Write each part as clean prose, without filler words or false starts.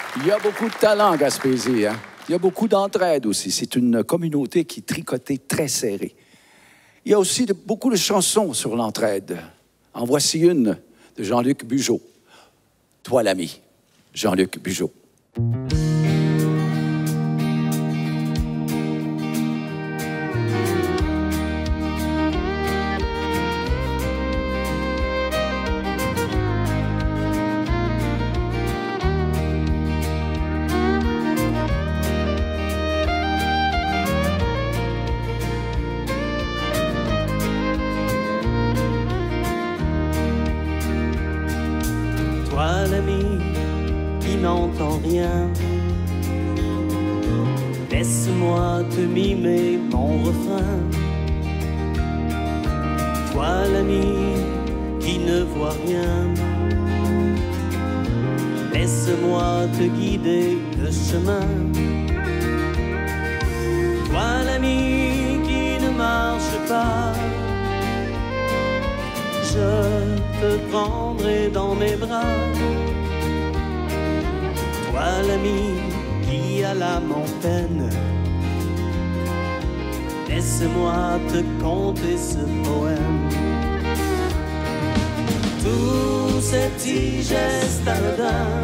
Il y a beaucoup de talent en Gaspésie, hein? Il y a beaucoup d'entraide aussi. C'est une communauté qui est tricotée très serrée. Il y a aussi beaucoup de chansons sur l'entraide. En voici une de Jean-Luc Bugeaud. Toi l'ami, Jean-Luc Bugeaud. Toi l'ami qui n'entend rien, laisse-moi te mimer mon refrain. Toi l'ami qui ne voit rien, laisse-moi te guider le chemin. Toi l'ami qui ne marche pas, je te prendrai dans mes bras. Toi l'ami qui a l'âme en peine, laisse-moi te conter ce poème. Tous ces petits gestes anodins,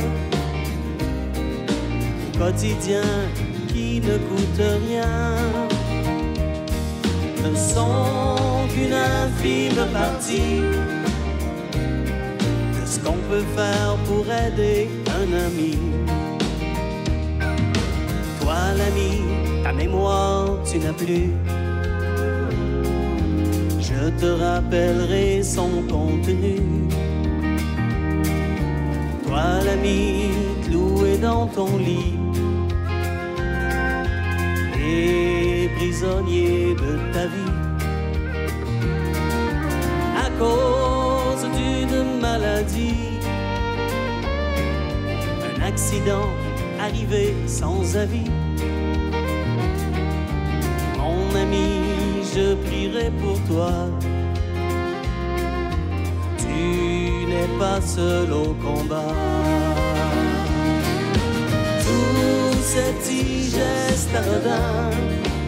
quotidiens qui ne coûtent rien, ne sont qu'une infime partie de ce qu'on peut faire pour aider un ami. Toi l'ami, ta mémoire tu n'as plus, je te rappellerai son contenu. Toi l'ami, cloué dans ton lit et prisonnier de ta vie, à cause d'une maladie, un accident arrivé sans avis. Mon ami, je prierai pour toi, tu n'es pas seul au combat. Tous ces petits gestes anodins,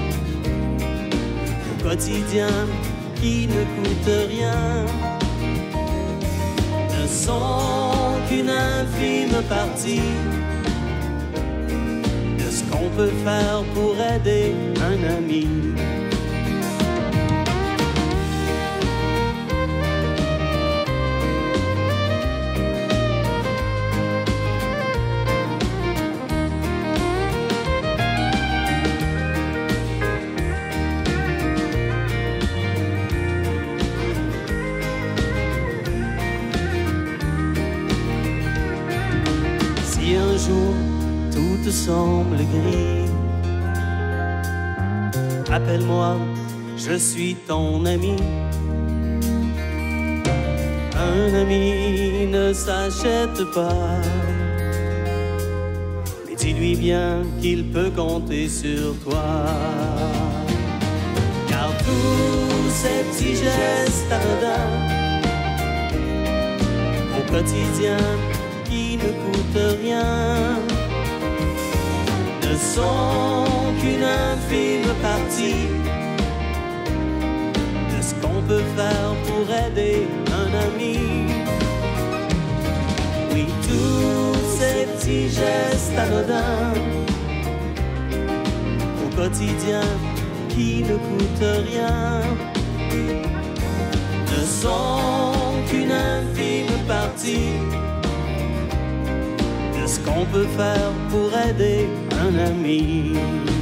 au quotidien qui ne coûtent rien, ne sont qu'une infime partie de ce qu'on peut faire pour aider un ami. Si un jour tout te semble gris, appelle-moi, je suis ton ami. Un ami ne s'achète pas, mais dis-lui bien qu'il peut compter sur toi. Car tous ces petits gestes anodins, au quotidien qui ne coûtent rien, ne sont qu'une infime partie de ce qu'on peut faire pour aider un ami. Oui, tous ces petits gestes anodins, au quotidien qui ne coûtent rien, ne sont qu'une infime partie de ce qu'on peut faire pour aider un ami.